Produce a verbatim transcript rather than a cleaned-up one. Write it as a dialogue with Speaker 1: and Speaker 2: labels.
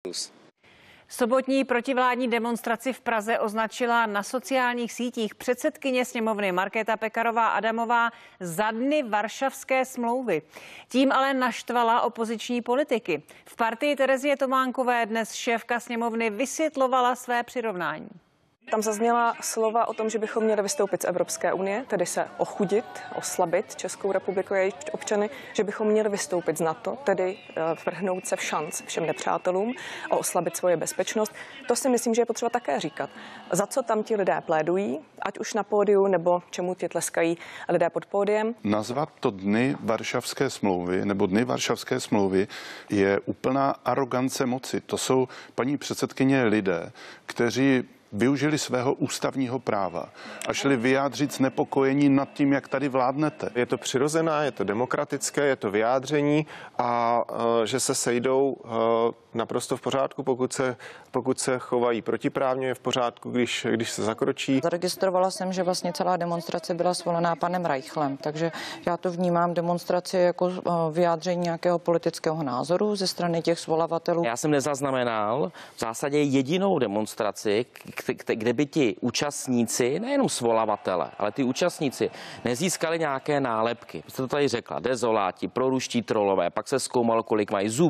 Speaker 1: Sobotní protivládní demonstraci v Praze označila na sociálních sítích předsedkyně sněmovny Markéta Pekarová Adamová za dny Varšavské smlouvy. Tím ale naštvala opoziční politiky. V partii Terezie Tománkové dnes šéfka sněmovny vysvětlovala své přirovnání.
Speaker 2: Tam zazněla slova o tom, že bychom měli vystoupit z Evropské unie, tedy se ochudit, oslabit Českou republiku a její občany, že bychom měli vystoupit z NATO, tedy vrhnout se v šanc všem nepřátelům a oslabit svoje bezpečnost. To si myslím, že je potřeba také říkat. Za co tam ti lidé plédují, ať už na pódiu, nebo čemu ti tleskají lidé pod pódiem.
Speaker 3: Nazvat to dny Varšavské smlouvy nebo dny Varšavské smlouvy je úplná arogance moci. To jsou, paní předsedkyně, lidé, kteří využili svého ústavního práva a šli vyjádřit znepokojení nad tím, jak tady vládnete.
Speaker 4: Je to přirozené, je to demokratické, je to vyjádření a uh, že se sejdou uh, naprosto v pořádku, pokud se, pokud se chovají protiprávně, je v pořádku, když, když se zakročí.
Speaker 5: Zaregistrovala jsem, že vlastně celá demonstrace byla svolená panem Reichlem, takže já to vnímám demonstraci jako uh, vyjádření nějakého politického názoru ze strany těch svolavatelů.
Speaker 6: Já jsem nezaznamenal v zásadě jedinou demonstraci, kde by ti účastníci, nejenom svolavatele, ale ty účastníci nezískali nějaké nálepky. Jste to tady řekla, dezoláti, proruští trolové, pak se zkoumalo, kolik mají zubů.